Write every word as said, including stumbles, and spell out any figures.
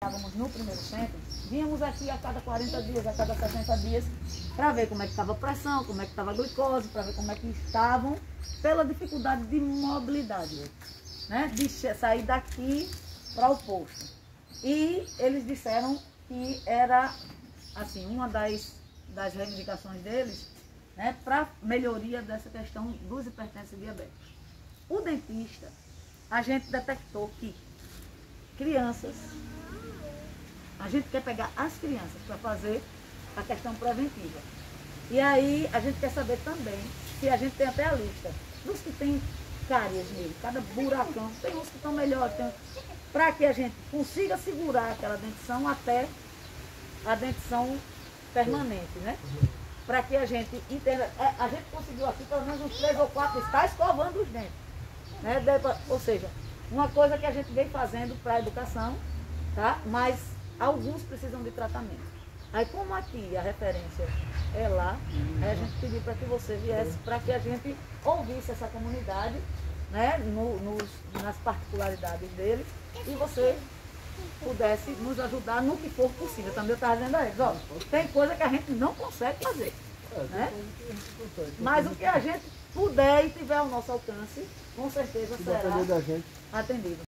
estávamos no primeiro centro, vínhamos aqui a cada quarenta dias, a cada sessenta dias, para ver como é que estava a pressão, como é que estava a glicose, para ver como é que estavam, pela dificuldade de mobilidade, né? De sair daqui para o posto. E eles disseram que era, assim, uma das, das reivindicações deles, né, para melhoria dessa questão dos hipertensos e diabéticos. O dentista, a gente detectou que crianças, a gente quer pegar as crianças para fazer a questão preventiva. E aí a gente quer saber também se a gente tem até a lista dos que tem cáries nele, cada buracão, tem uns que estão melhores, para que a gente consiga segurar aquela dentição até a dentição permanente, né? Para que a gente entenda, a gente conseguiu aqui pelo menos uns três ou quatro, está escovando os dentes, né? Ou seja, uma coisa que a gente vem fazendo para a educação, tá? Mas alguns precisam de tratamento. Aí como aqui a referência é lá, aí a gente pediu para que você viesse, para que a gente ouvisse essa comunidade, né? No, nos, nas particularidades deles, e você pudesse nos ajudar no que for possível. Também eu estava dizendo a eles, ó, tem coisa que a gente não consegue fazer, né? Mas o que a gente puder e tiver ao nosso alcance, com certeza será atendido.